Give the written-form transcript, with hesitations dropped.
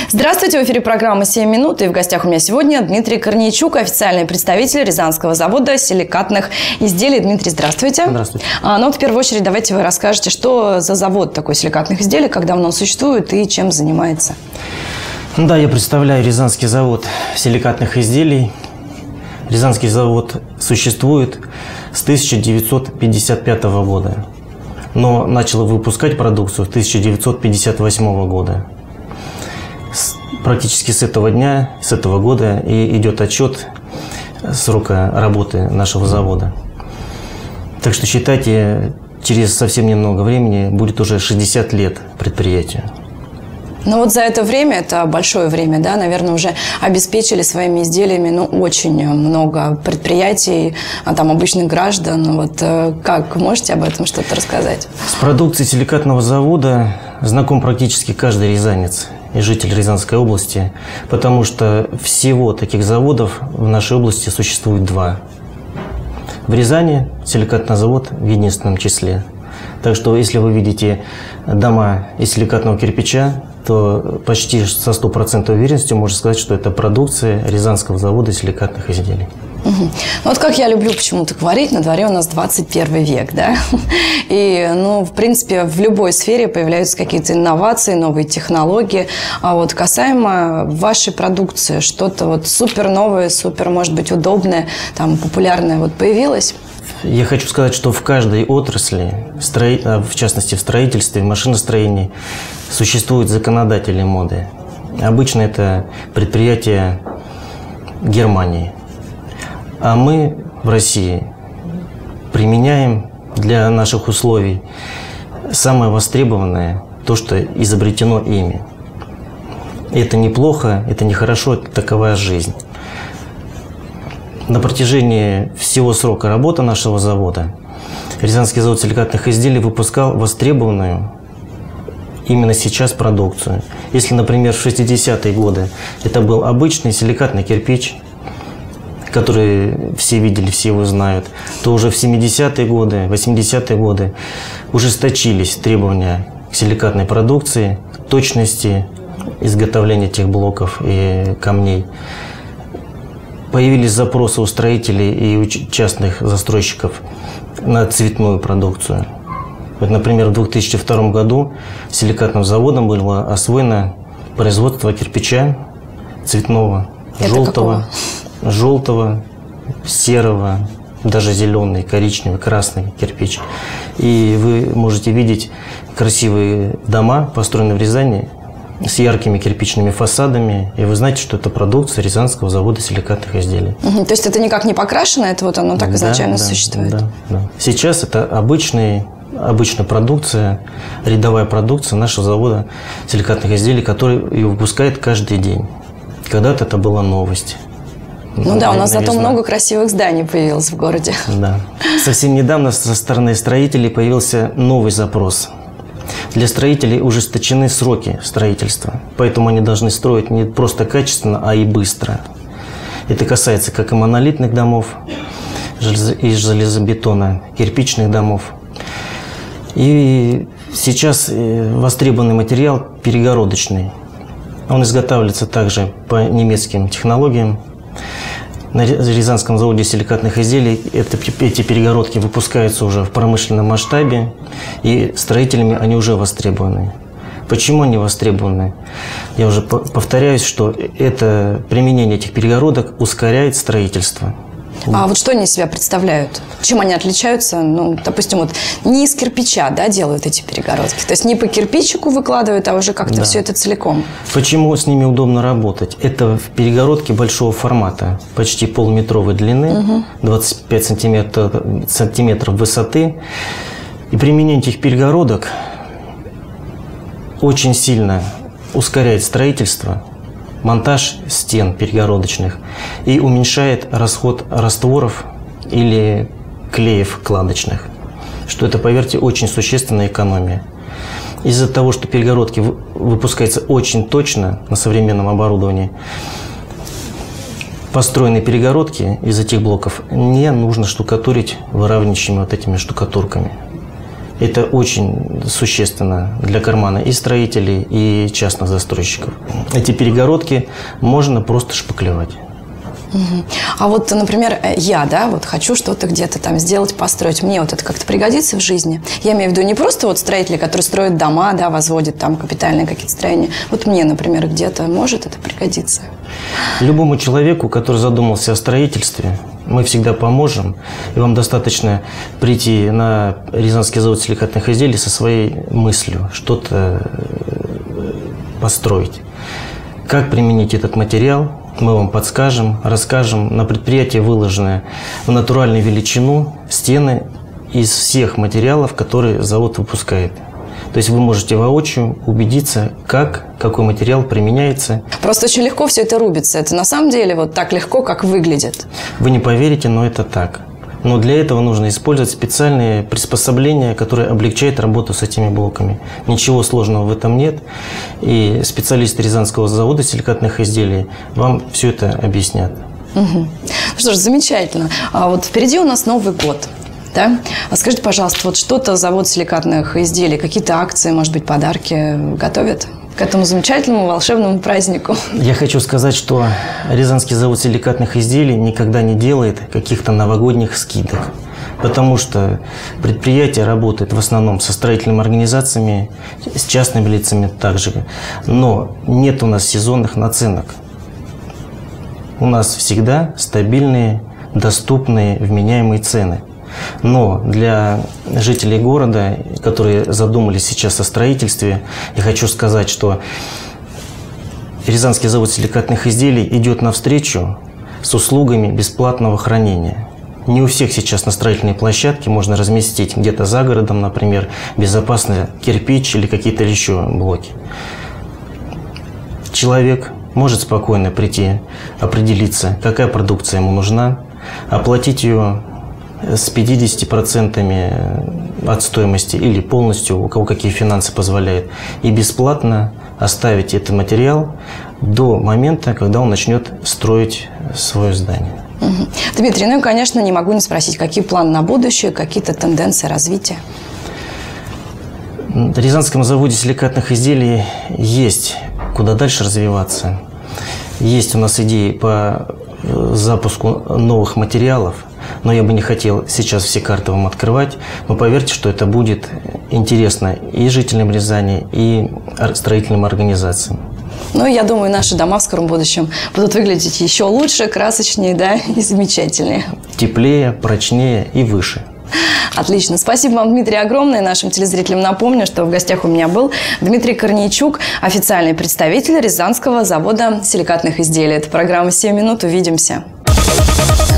Здравствуйте, в эфире программа «7 минут». И в гостях у меня сегодня Дмитрий Корнейчук, официальный представитель Рязанского завода силикатных изделий. Дмитрий, здравствуйте. Здравствуйте. Ну вот в первую очередь давайте вы расскажете, что за завод такой силикатных изделий, как давно он существует и чем занимается. Да, я представляю Рязанский завод силикатных изделий. Рязанский завод существует с 1955 года, но начал выпускать продукцию с 1958 года. Практически с этого дня, с этого года и идет отчет срока работы нашего завода. Так что считайте, через совсем немного времени будет уже 60 лет предприятию. Ну вот за это время, это большое время, да, наверное, уже обеспечили своими изделиями, очень много предприятий, там обычных граждан. Вот как, можете об этом что-то рассказать? С продукцией силикатного завода знаком практически каждый рязанец и житель Рязанской области, потому что всего таких заводов в нашей области существует 2. В Рязани силикатный завод в единственном числе. Так что, если вы видите дома из силикатного кирпича, то почти со 100% уверенностью можно сказать, что это продукция Рязанского завода силикатных изделий. Ну, вот как я люблю почему-то говорить, на дворе у нас 21 век, да? И, в принципе, в любой сфере появляются какие-то инновации, новые технологии. А вот касаемо вашей продукции, что-то вот супер новое, супер, может быть, удобное, там, популярное вот появилось? Я хочу сказать, что в каждой отрасли, в частности в строительстве, в машиностроении, существуют законодатели моды. Обычно это предприятия Германии. А мы в России применяем для наших условий самое востребованное, то, что изобретено ими. Это неплохо, это нехорошо, это такова жизнь. На протяжении всего срока работы нашего завода Рязанский завод силикатных изделий выпускал востребованную именно сейчас продукцию. Если, например, в 60-е годы это был обычный силикатный кирпич, который все видели, все его знают, то уже в 70-е годы, 80-е годы ужесточились требования к силикатной продукции, к точности изготовления этих блоков и камней. Появились запросы у строителей и у частных застройщиков на цветную продукцию. Вот, например, в 2002 году силикатным заводом было освоено производство кирпича цветного, желтого, серого, даже зеленый, коричневый, красный кирпич. И вы можете видеть красивые дома, построенные в Рязани, с яркими кирпичными фасадами, и вы знаете, что это продукция Рязанского завода силикатных изделий. То есть это никак не покрашено, это вот оно так изначально существует? Да. Сейчас это обычная продукция, рядовая продукция нашего завода силикатных изделий, который ее выпускает каждый день. Когда-то это была новость. У нас зато много красивых зданий появилось в городе. Да. Совсем недавно со стороны строителей появился новый запрос. Для строителей ужесточены сроки строительства, поэтому они должны строить не просто качественно, а и быстро. Это касается как и монолитных домов из железобетона, кирпичных домов. И сейчас востребованный материал перегородочный. Он изготавливается также по немецким технологиям. На Рязанском заводе силикатных изделий эти перегородки выпускаются уже в промышленном масштабе, и строителями они уже востребованы. Почему они востребованы? Я уже повторяюсь, что это применение этих перегородок ускоряет строительство. А вот что они из себя представляют? Чем они отличаются? Допустим, вот не из кирпича, делают эти перегородки. То есть не по кирпичику выкладывают, а уже как-то все это целиком. Почему с ними удобно работать? Это перегородки большого формата, почти полуметровой длины, 25 сантиметров высоты. И применение этих перегородок очень сильно ускоряет строительство, монтаж стен перегородочных и уменьшает расход растворов или клеев кладочных, что это, поверьте, очень существенная экономия. Из-за того, что перегородки выпускаются очень точно на современном оборудовании, построенные перегородки из этих блоков не нужно штукатурить выравнивающими вот этими штукатурками. Это очень существенно для кармана и строителей, и частных застройщиков. Эти перегородки можно просто шпаклевать. А вот, например, я, вот хочу что-то где-то там сделать, построить. Мне вот это как-то пригодится в жизни? Я имею в виду не просто вот строители, которые строят дома, возводят там капитальные какие-то строения. Вот мне, например, где-то может это пригодиться? Любому человеку, который задумался о строительстве, мы всегда поможем. И вам достаточно прийти на Рязанский завод силикатных изделий со своей мыслью, что-то построить. Как применить этот материал? Мы вам подскажем, расскажем. На предприятии выложены в натуральную величину стены из всех материалов, которые завод выпускает. То есть вы можете воочию убедиться, какой материал применяется. Просто очень легко все это рубится. Это на самом деле вот так легко, как выглядит. Вы не поверите, но это так. Но для этого нужно использовать специальные приспособления, которые облегчают работу с этими блоками. Ничего сложного в этом нет. И специалисты Рязанского завода силикатных изделий вам все это объяснят. Ну что ж, замечательно. А вот впереди у нас Новый год. Да? А скажите, пожалуйста, вот что-то завод силикатных изделий, какие-то акции, может быть, подарки готовят к этому замечательному волшебному празднику? Я хочу сказать, что Рязанский завод силикатных изделий никогда не делает каких-то новогодних скидок, потому что предприятие работает в основном со строительными организациями, с частными лицами также, но нет у нас сезонных наценок. У нас всегда стабильные, доступные, вменяемые цены. Но для жителей города, которые задумались сейчас о строительстве, я хочу сказать, что Рязанский завод силикатных изделий идет навстречу с услугами бесплатного хранения. Не у всех сейчас на строительной площадке можно разместить где-то за городом, например, безопасный кирпич или какие-то еще блоки. Человек может спокойно прийти, определиться, какая продукция ему нужна, оплатить ее с 50% от стоимости или полностью, у кого какие финансы позволяют, и бесплатно оставить этот материал до момента, когда он начнет строить свое здание. Дмитрий, ну и, конечно, не могу не спросить, какие планы на будущее, какие-то тенденции развития? В Рязанском заводе силикатных изделий есть куда дальше развиваться. Есть у нас идеи по запуску новых материалов, но я бы не хотел сейчас все карты вам открывать. Но поверьте, что это будет интересно и жителям Рязани, и строительным организациям. Ну, я думаю, наши дома в скором будущем будут выглядеть еще лучше, красочнее, и замечательнее. Теплее, прочнее и выше. Отлично. Спасибо вам, Дмитрий, огромное. Нашим телезрителям напомню, что в гостях у меня был Дмитрий Корнейчук, официальный представитель Рязанского завода силикатных изделий. Это программа «7 минут». Увидимся.